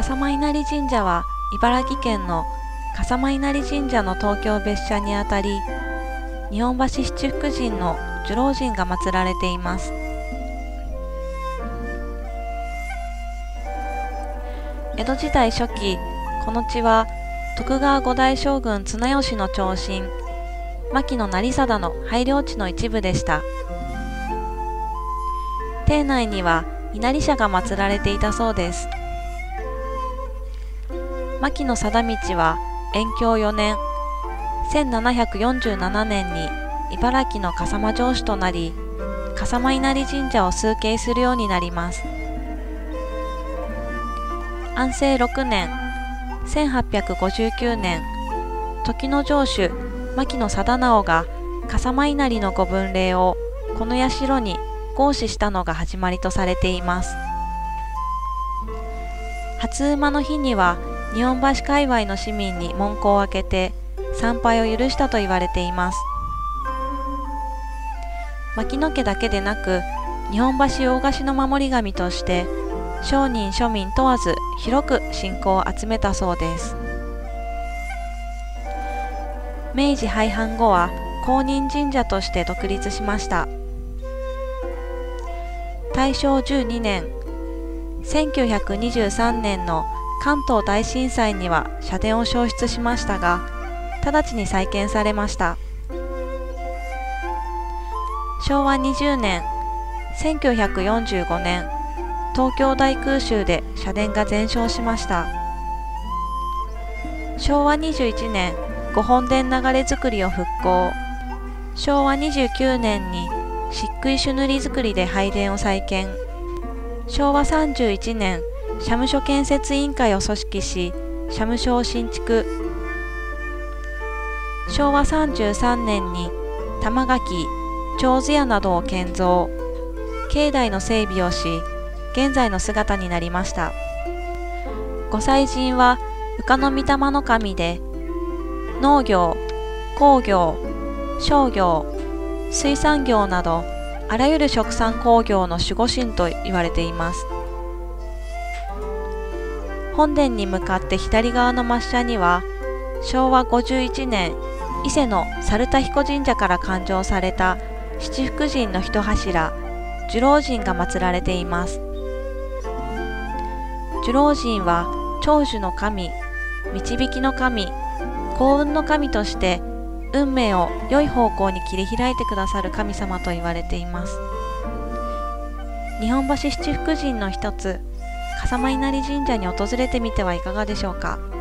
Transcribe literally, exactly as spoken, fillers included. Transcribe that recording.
笠間稲荷神社は茨城県の笠間稲荷神社の東京別社にあたり、日本橋七福神の寿老神が祀られています。江戸時代初期、この地は徳川五代将軍綱吉の長身、牧野成貞の拝領地の一部でした。邸内には稲荷社が祀られていたそうです。牧野貞道は延享よねん、せんななひゃくよんじゅうななねんに茨城の笠間城主となり、笠間稲荷神社を崇敬するようになります。安政ろくねん、せんはっぴゃくごじゅうきゅうねん、時の城主牧野定直が笠間稲荷のご分霊をこの社に合祀したのが始まりとされています。初馬の日には日本橋界隈の市民に門戸を開けて参拝を許したと言われています。牧野家だけでなく、日本橋大菓子の守り神として商人庶民問わず広く信仰を集めたそうです。明治廃藩後は公認神社として独立しました。大正じゅうにねん、せんきゅうひゃくにじゅうさんねんの関東大震災には社殿を焼失しましたが、直ちに再建されました。しょうわにじゅうねん、せんきゅうひゃくよんじゅうごねん、東京大空襲で社殿が全焼しました。しょうわにじゅういちねん、御本殿流れ造りを復興。しょうわにじゅうきゅうねんに漆喰朱塗り造りで拝殿を再建。しょうわさんじゅういちねん、社務所建設委員会を組織し、社務所を新築。しょうわさんじゅうさんねんに玉垣、手水屋などを建造。境内の整備をし、現在の姿になりました。御祭神は宇賀の御霊の神で、農業、工業、商業、水産業などあらゆる殖産興業の守護神と言われています。本殿に向かって左側の末社には、しょうわごじゅういちねん、伊勢の猿田彦神社から誕生された七福神の一柱、寿老神が祀られています。寿老神は長寿の神、導きの神、幸運の神として運命を良い方向に切り開いてくださる神様と言われています。日本橋七福神の一つ、笠間稲荷神社に訪れてみてはいかがでしょうか。